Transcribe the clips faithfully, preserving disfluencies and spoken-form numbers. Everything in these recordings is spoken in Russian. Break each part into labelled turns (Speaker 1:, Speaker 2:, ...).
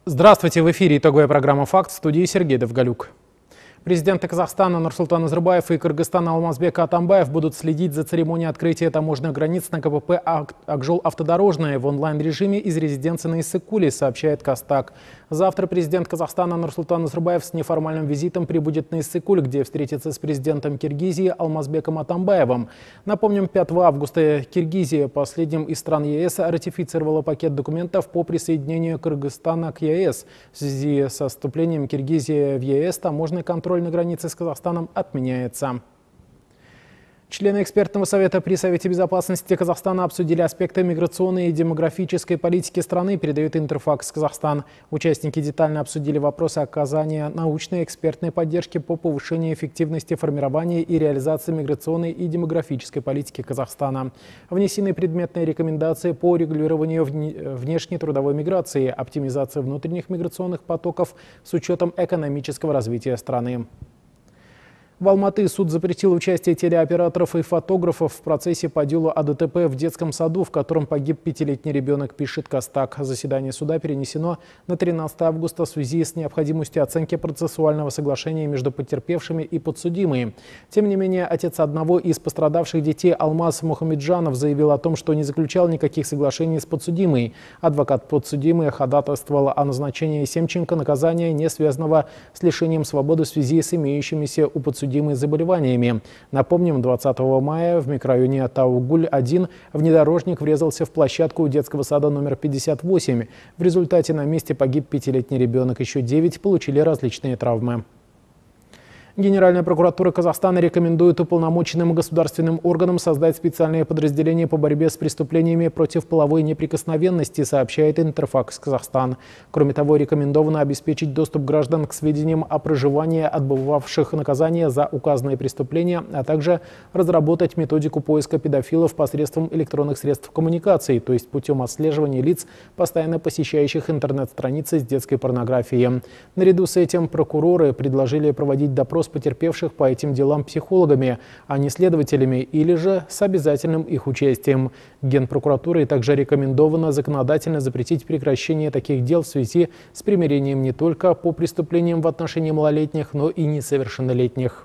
Speaker 1: Здравствуйте, в эфире итоговая программа «Факт», в студии Сергей Довголюк. Президенты Казахстана Нурсултан Назарбаев и Кыргызстана Алмазбек Атамбаев будут следить за церемонией открытия таможенных границ на КПП «Акжол-Автодорожная» в онлайн-режиме из резиденции на Иссык-Куле, сообщает Кастак. Завтра президент Казахстана Нурсултан Назарбаев с неформальным визитом прибудет на Иссык-Куль, где встретится с президентом Киргизии Алмазбеком Атамбаевым. Напомним, пятого августа Киргизия, последним из стран ЕС, ратифицировала пакет документов по присоединению Кыргызстана к ЕС. В связи со вступлением Киргизии в ЕС таможенный контроль на границе с Казахстаном отменяется. Члены экспертного совета при Совете безопасности Казахстана обсудили аспекты миграционной и демографической политики страны, передает Интерфакс Казахстан. Участники детально обсудили вопросы оказания научной и экспертной поддержки по повышению эффективности формирования и реализации миграционной и демографической политики Казахстана. Внесены предметные рекомендации по регулированию внешней трудовой миграции, оптимизации внутренних миграционных потоков с учетом экономического развития страны. В Алматы суд запретил участие телеоператоров и фотографов в процессе по делу о ДТП в детском саду, в котором погиб пятилетний ребенок, пишет Кастак. Заседание суда перенесено на тринадцатое августа в связи с необходимостью оценки процессуального соглашения между потерпевшими и подсудимыми. Тем не менее, отец одного из пострадавших детей Алмаз Мухамеджанов заявил о том, что не заключал никаких соглашений с подсудимой. Адвокат подсудимой ходатайствовал о назначении Семченко наказания, не связанного с лишением свободы в связи с имеющимися у подсудимых заболеваниями. Напомним, двадцатого мая в микрорайоне Таугуль один внедорожник врезался в площадку детского сада номер пятьдесят восемь. В результате на месте погиб пятилетний ребенок. Еще девять получили различные травмы. Генеральная прокуратура Казахстана рекомендует уполномоченным государственным органам создать специальные подразделения по борьбе с преступлениями против половой неприкосновенности, сообщает Интерфакс Казахстан. Кроме того, рекомендовано обеспечить доступ граждан к сведениям о проживании отбывавших наказания за указанные преступления, а также разработать методику поиска педофилов посредством электронных средств коммуникации, то есть путем отслеживания лиц, постоянно посещающих интернет-страницы с детской порнографией. Наряду с этим прокуроры предложили проводить допрос потерпевших по этим делам психологами, а не следователями, или же с обязательным их участием. Генпрокуратурой также рекомендовано законодательно запретить прекращение таких дел в связи с примирением не только по преступлениям в отношении малолетних, но и несовершеннолетних.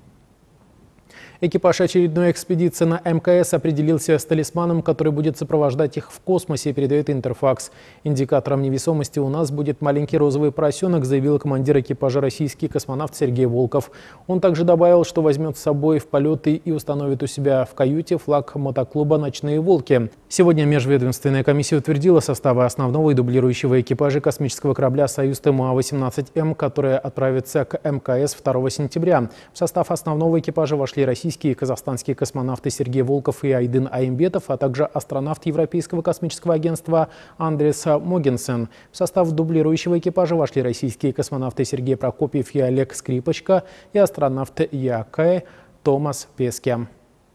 Speaker 1: Экипаж очередной экспедиции на МКС определился с талисманом, который будет сопровождать их в космосе, передает Интерфакс. Индикатором невесомости у нас будет маленький розовый поросенок, заявил командир экипажа российский космонавт Сергей Волков. Он также добавил, что возьмет с собой в полеты и установит у себя в каюте флаг мотоклуба «Ночные волки». Сегодня межведомственная комиссия утвердила составы основного и дублирующего экипажа космического корабля «Союз ТМА восемнадцать М», которая отправится к МКС второго сентября. В состав основного экипажа вошли российские Российские и казахстанские космонавты Сергей Волков и Айдын Айымбетов, а также астронавт Европейского космического агентства Андрес Могенсен. В состав дублирующего экипажа вошли российские космонавты Сергей Прокопьев и Олег Скрипочка и астронавт Якэ Томас Песке.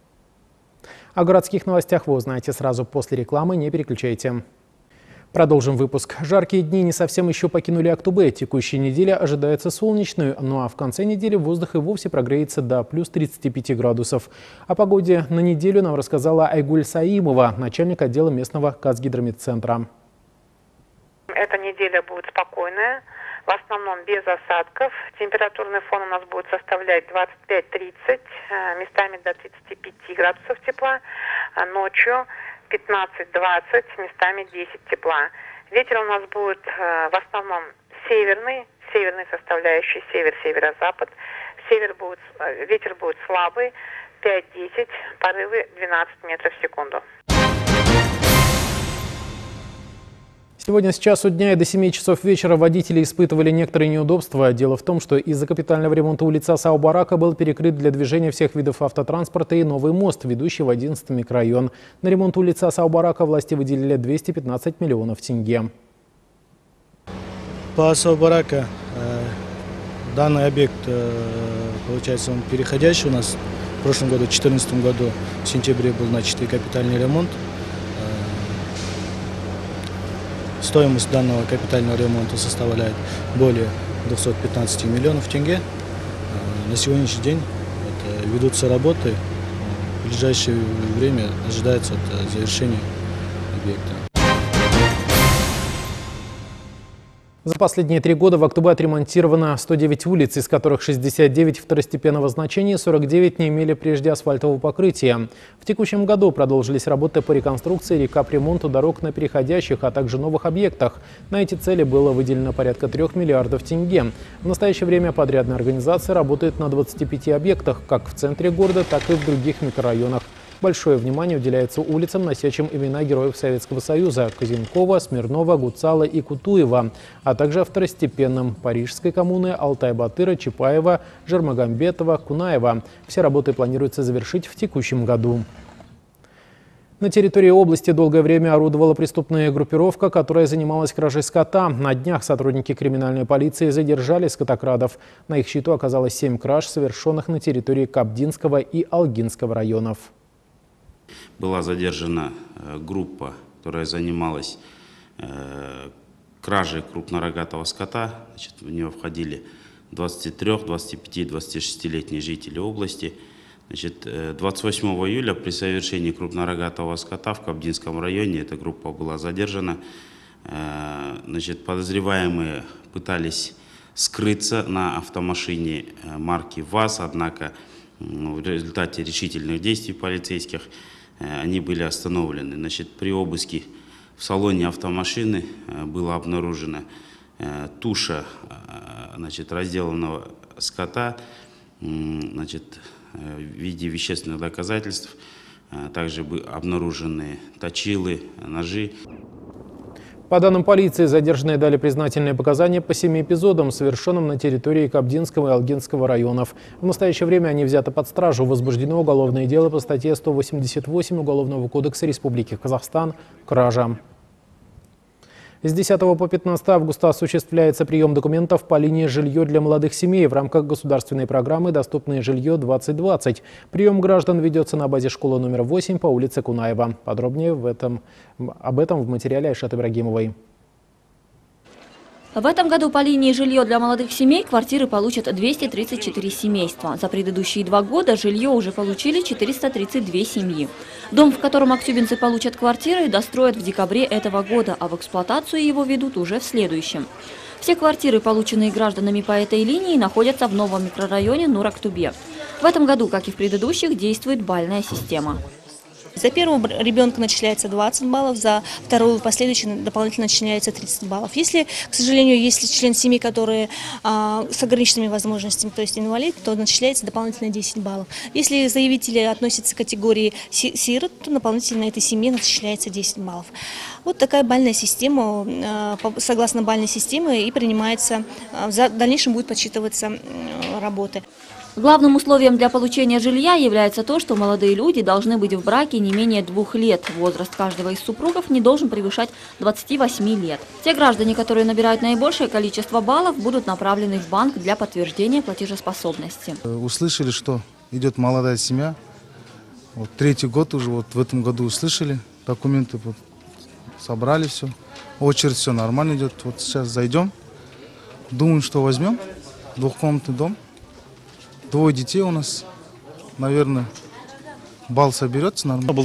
Speaker 1: О городских новостях вы узнаете сразу после рекламы, не переключайте. Продолжим выпуск. Жаркие дни не совсем еще покинули Актубе. Текущая неделя ожидается солнечной, ну а в конце недели воздух и вовсе прогреется до плюс тридцати пяти градусов. О погоде на неделю нам рассказала Айгуль Саимова, начальник отдела местного Казгидрометцентра.
Speaker 2: Эта неделя будет спокойная, в основном без осадков. Температурный фон у нас будет составлять двадцать пять — тридцать, местами до тридцати пяти градусов тепла, а ночью пятнадцать — двадцать, местами десять тепла. Ветер у нас будет э, в основном северный, северной составляющей, север-северо-запад. Север будет, э, ветер будет слабый, пять — десять, порывы двенадцать метров в секунду.
Speaker 1: Сегодня с часу дня и до семи часов вечера водители испытывали некоторые неудобства. Дело в том, что из-за капитального ремонта улицы Сау-Барака был перекрыт для движения всех видов автотранспорта и новый мост, ведущий в одиннадцатый микрорайон. На ремонт улицы Сау-Барака власти выделили двести пятнадцать миллионов тенге.
Speaker 3: По Сау-Барака данный объект, получается, он переходящий у нас. В прошлом году, в две тысячи четырнадцатом году, в сентябре был начатый капитальный ремонт. Стоимость данного капитального ремонта составляет более двухсот пятнадцати миллионов тенге. На сегодняшний день это ведутся работы. В ближайшее время ожидается завершение объекта.
Speaker 1: За последние три года в Актубе отремонтировано сто девять улиц, из которых шестьдесят девять второстепенного значения, сорок девять не имели прежде асфальтового покрытия. В текущем году продолжились работы по реконструкции и капремонту дорог на переходящих, а также новых объектах. На эти цели было выделено порядка трех миллиардов тенге. В настоящее время подрядная организация работает на двадцати пяти объектах, как в центре города, так и в других микрорайонах. Большое внимание уделяется улицам, носящим имена героев Советского Союза – Козинкова, Смирнова, Гуцала и Кутуева, а также второстепенным – Парижской коммуны, Алтай-Батыра, Чапаева, Жермагомбетова, Кунаева. Все работы планируется завершить в текущем году. На территории области долгое время орудовала преступная группировка, которая занималась кражей скота. На днях сотрудники криминальной полиции задержали скотокрадов. На их счету оказалось семь краж, совершенных на территории Кабдинского и Алгинского районов.
Speaker 4: Была задержана группа, которая занималась кражей крупнорогатого скота. Значит, в нее входили двадцать три, двадцать пять, двадцать шестилетние жители области. Значит, двадцать восьмого июля при совершении крупнорогатого скота в Кабдинском районе эта группа была задержана. Значит, подозреваемые пытались скрыться на автомашине марки ВАЗ, однако в результате решительных действий полицейских они были остановлены. Значит, при обыске в салоне автомашины была обнаружена туша, значит, разделанного скота, значит, в виде вещественных доказательств. Также были обнаружены точилы, ножи.
Speaker 1: По данным полиции, задержанные дали признательные показания по семи эпизодам, совершенным на территории Кабдинского и Алгинского районов. В настоящее время они взяты под стражу. Возбуждено уголовное дело по статье сто восемьдесят восемь Уголовного кодекса Республики Казахстан «Кража». С десятого по пятнадцатое августа осуществляется прием документов по линии «Жилье для молодых семей» в рамках государственной программы «Доступное жилье двадцать двадцать». Прием граждан ведется на базе школы номер восемь по улице Кунаева. Подробнее в этом, об этом в материале Айшат Ибрагимовой.
Speaker 5: В этом году по линии «Жилье для молодых семей» квартиры получат двести тридцать четыре семейства. За предыдущие два года жилье уже получили четыреста тридцать две семьи. Дом, в котором актюбинцы получат квартиры, достроят в декабре этого года, а в эксплуатацию его ведут уже в следующем. Все квартиры, полученные гражданами по этой линии, находятся в новом микрорайоне Нур-Актубе. В этом году, как и в предыдущих, действует балльная система.
Speaker 6: За первого ребенка начисляется двадцать баллов, за второго последующего дополнительно начисляется тридцать баллов. Если, к сожалению, если член семьи, который а, с ограниченными возможностями, то есть инвалид, то начисляется дополнительно десять баллов. Если заявители относятся к категории сирот, то дополнительно этой семье начисляется десять баллов. Вот такая балльная система, а, согласно балльной системе, и принимается, а, в дальнейшем будет подсчитываться а, работы.
Speaker 5: Главным условием для получения жилья является то, что молодые люди должны быть в браке не менее двух лет. Возраст каждого из супругов не должен превышать двадцати восьми лет. Те граждане, которые набирают наибольшее количество баллов, будут направлены в банк для подтверждения платежеспособности.
Speaker 7: Услышали, что идет молодая семья. Вот третий год уже, вот в этом году услышали, документы вот, собрали все. Очередь все нормально идет. Вот сейчас зайдем, думаем, что возьмем двухкомнатный дом. Двое детей у нас, наверное, балл соберется нормально.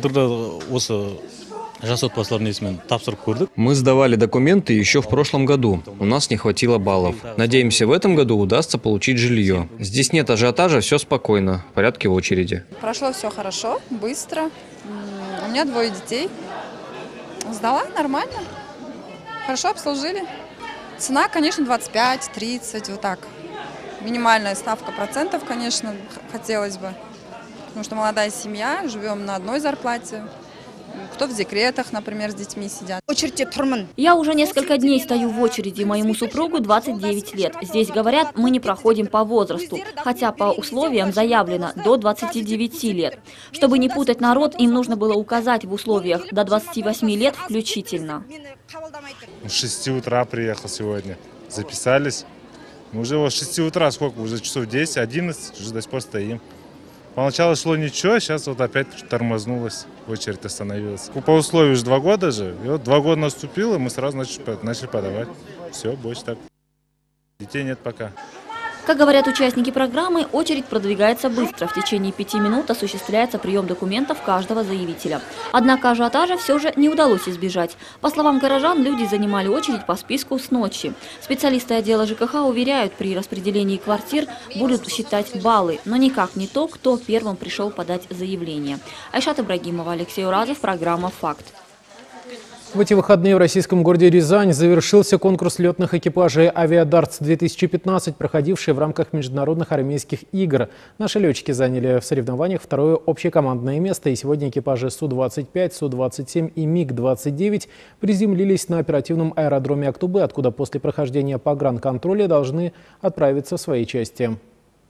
Speaker 8: Мы сдавали документы еще в прошлом году. У нас не хватило баллов. Надеемся, в этом году удастся получить жилье. Здесь нет ажиотажа, все спокойно, в порядке в очереди.
Speaker 9: Прошло все хорошо, быстро. У меня двое детей. Сдала нормально. Хорошо обслужили. Цена, конечно, двадцать пять, тридцать, вот так. Минимальная ставка процентов, конечно, хотелось бы, потому что молодая семья, живем на одной зарплате. Кто в декретах, например, с детьми сидят.
Speaker 5: Я уже несколько дней стою в очереди, моему супругу двадцать девять лет. Здесь говорят, мы не проходим по возрасту, хотя по условиям заявлено до двадцати девяти лет. Чтобы не путать народ, им нужно было указать в условиях до двадцати восьми лет включительно.
Speaker 10: С шести утра приехал сегодня, записались. Мы уже вот с шести утра, сколько, уже часов десять, одиннадцать, уже до сих пор стоим. Поначалу шло ничего, сейчас вот опять тормознулось, очередь остановилась. По условию уже два года же, и вот два года наступило, мы сразу начали, начали подавать. Все, больше так. Детей нет пока.
Speaker 5: Как говорят участники программы, очередь продвигается быстро. В течение пяти минут осуществляется прием документов каждого заявителя. Однако ажиотажа все же не удалось избежать. По словам горожан, люди занимали очередь по списку с ночи. Специалисты отдела ЖКХ уверяют, при распределении квартир будут считать баллы, но никак не то, кто первым пришел подать заявление. Айшат Ибрагимова, Алексей Уразов, программа «Факт».
Speaker 1: В эти выходные в российском городе Рязань завершился конкурс летных экипажей «Авиадартс-две тысячи пятнадцать», проходивший в рамках международных армейских игр. Наши летчики заняли в соревнованиях второе общекомандное место, и сегодня экипажи Су двадцать пять, Су двадцать семь и МиГ двадцать девять приземлились на оперативном аэродроме Актубы, откуда после прохождения погранконтроля должны отправиться в свои части.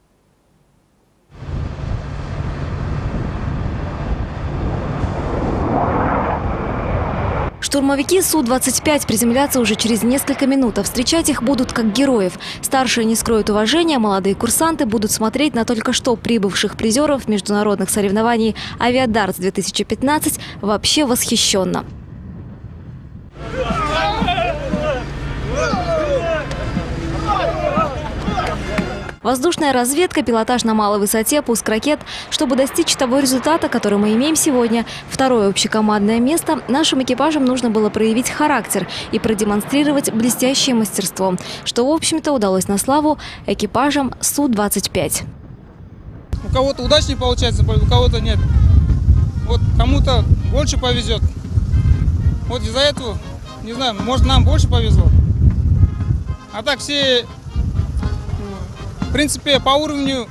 Speaker 11: Штурмовики Су двадцать пять приземлятся уже через несколько минут, а встречать их будут как героев. Старшие не скроют уважения, молодые курсанты будут смотреть на только что прибывших призеров международных соревнований «Авиадартс-две тысячи пятнадцать» вообще восхищенно. Воздушная разведка, пилотаж на малой высоте, пуск ракет. Чтобы достичь того результата, который мы имеем сегодня, второе общекомандное место, нашим экипажам нужно было проявить характер и продемонстрировать блестящее мастерство, что, в общем-то, удалось на славу экипажам Су двадцать пять.
Speaker 12: У кого-то удачнее получается, у кого-то нет. Вот кому-то больше повезет. Вот из-за этого, не знаю, может, нам больше повезло. А так все... В принципе, по уровню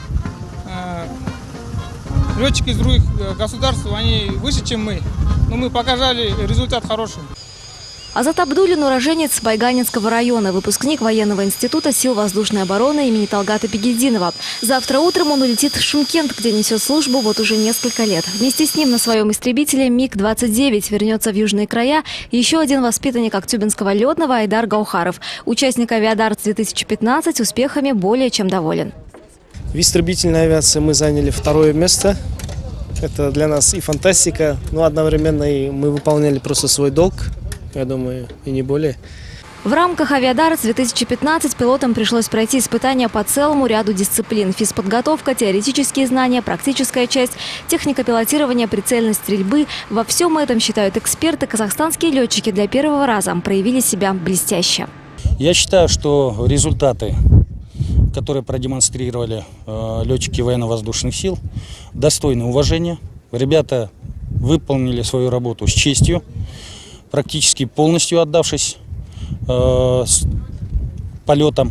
Speaker 12: э, летчики из других государств, они выше, чем мы. Но мы показали результат хороший.
Speaker 11: Азат Абдуллин – уроженец Байганинского района, выпускник военного института сил воздушной обороны имени Талгата Бигельдинова. Завтра утром он улетит в Шымкент, где несет службу вот уже несколько лет. Вместе с ним на своем истребителе МиГ двадцать девять вернется в южные края еще один воспитанник Актюбинского летного Айдар Гаухаров. Участник «Авиадартс-две тысячи пятнадцать» успехами более чем доволен.
Speaker 13: В истребительной авиации мы заняли второе место. Это для нас и фантастика, но одновременно и мы выполняли просто свой долг. Я думаю, и не более.
Speaker 11: В рамках «Авиадартс-две тысячи пятнадцать» пилотам пришлось пройти испытания по целому ряду дисциплин. Физподготовка, теоретические знания, практическая часть, техника пилотирования, прицельность стрельбы. Во всем этом, считают эксперты, казахстанские летчики для первого раза проявили себя блестяще.
Speaker 14: Я считаю, что результаты, которые продемонстрировали э, летчики военно-воздушных сил, достойны уважения. Ребята выполнили свою работу с честью, практически полностью отдавшись э, полетам.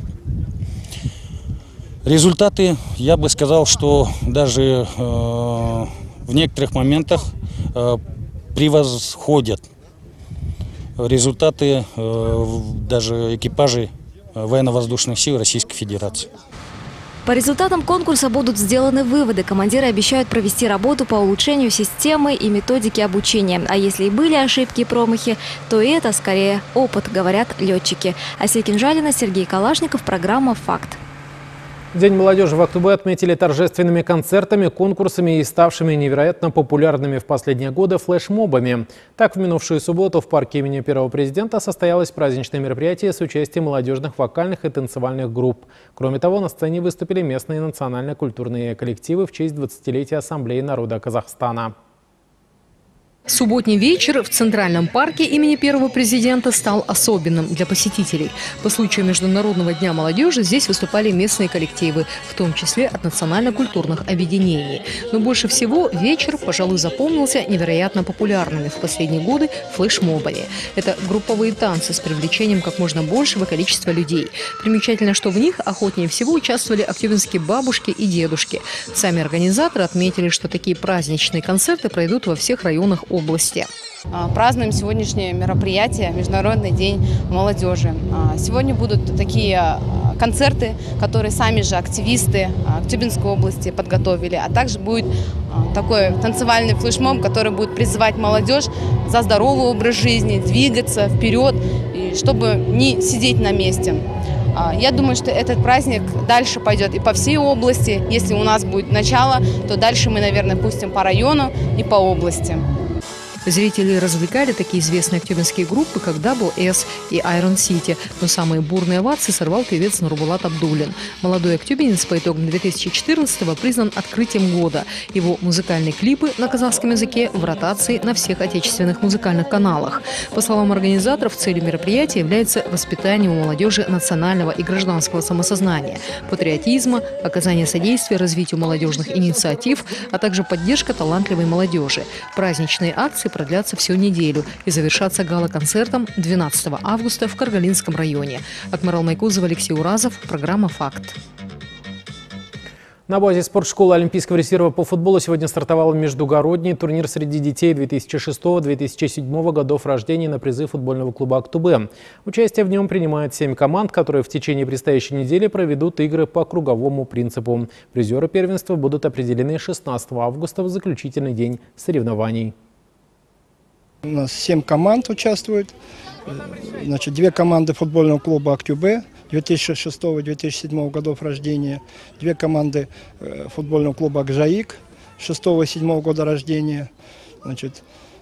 Speaker 14: Результаты, я бы сказал, что даже э, в некоторых моментах э, превосходят результаты э, даже экипажей военно-воздушных сил Российской Федерации.
Speaker 11: По результатам конкурса будут сделаны выводы. Командиры обещают провести работу по улучшению системы и методики обучения. А если и были ошибки и промахи, то и это скорее опыт, говорят летчики. Асия Кинжалина, Сергей Калашников, программа «Факт».
Speaker 1: День молодежи в Актубе отметили торжественными концертами, конкурсами и ставшими невероятно популярными в последние годы флешмобами. Так, в минувшую субботу в парке имени первого президента состоялось праздничное мероприятие с участием молодежных вокальных и танцевальных групп. Кроме того, на сцене выступили местные национально-культурные коллективы в честь двадцатилетия Ассамблеи народа Казахстана.
Speaker 15: Субботний вечер в Центральном парке имени первого президента стал особенным для посетителей. По случаю Международного дня молодежи здесь выступали местные коллективы, в том числе от национально-культурных объединений. Но больше всего вечер, пожалуй, запомнился невероятно популярными в последние годы флешмобами. Это групповые танцы с привлечением как можно большего количества людей. Примечательно, что в них охотнее всего участвовали актюбинские бабушки и дедушки. Сами организаторы отметили, что такие праздничные концерты пройдут во всех районах области. области.
Speaker 16: Празднуем сегодняшнее мероприятие «Международный день молодежи». Сегодня будут такие концерты, которые сами же активисты Актюбинской области подготовили, а также будет такой танцевальный флешмоб, который будет призывать молодежь за здоровый образ жизни, двигаться вперед, чтобы не сидеть на месте. Я думаю, что этот праздник дальше пойдет и по всей области. Если у нас будет начало, то дальше мы, наверное, пустим по району и по области.
Speaker 15: Зрители развлекали такие известные актюбинские группы, как Double S и Iron City. Но самые бурные овации сорвал певец Нурбулат Абдуллин. Молодой актюбинец по итогам две тысячи четырнадцатого признан открытием года. Его музыкальные клипы на казахском языке в ротации на всех отечественных музыкальных каналах. По словам организаторов, целью мероприятия является воспитание у молодежи национального и гражданского самосознания, патриотизма, оказание содействия развитию молодежных инициатив, а также поддержка талантливой молодежи. Праздничные акции продлятся всю неделю и завершатся гала-концертом двенадцатого августа в Каргалинском районе. Акмарал Майкузов, Алексей Уразов. Программа «Факт».
Speaker 1: На базе спортшколы Олимпийского резерва по футболу сегодня стартовал междугородний турнир среди детей две тысячи шестого — две тысячи седьмого годов рождения на призы футбольного клуба «Актубе». Участие в нем принимает семь команд, которые в течение предстоящей недели проведут игры по круговому принципу. Призеры первенства будут определены шестнадцатого августа в заключительный день соревнований.
Speaker 17: У нас семь команд участвуют. Значит, две команды футбольного клуба «Актубе» две тысячи шестого — две тысячи седьмого годов рождения, две команды футбольного клуба «Акжаик» шестого — седьмого года рождения. Значит,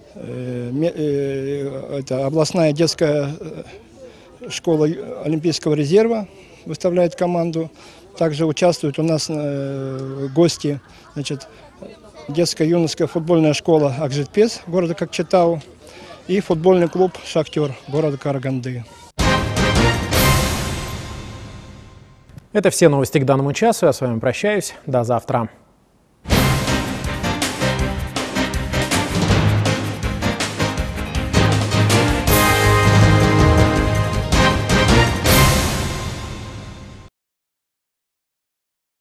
Speaker 17: это областная детская школа Олимпийского резерва выставляет команду. Также участвуют у нас гости, значит, детская юношеская футбольная школа «Акжитпес» города Кокчетау и футбольный клуб «Шахтер» города Караганды.
Speaker 1: Это все новости к данному часу. Я с вами прощаюсь. До завтра.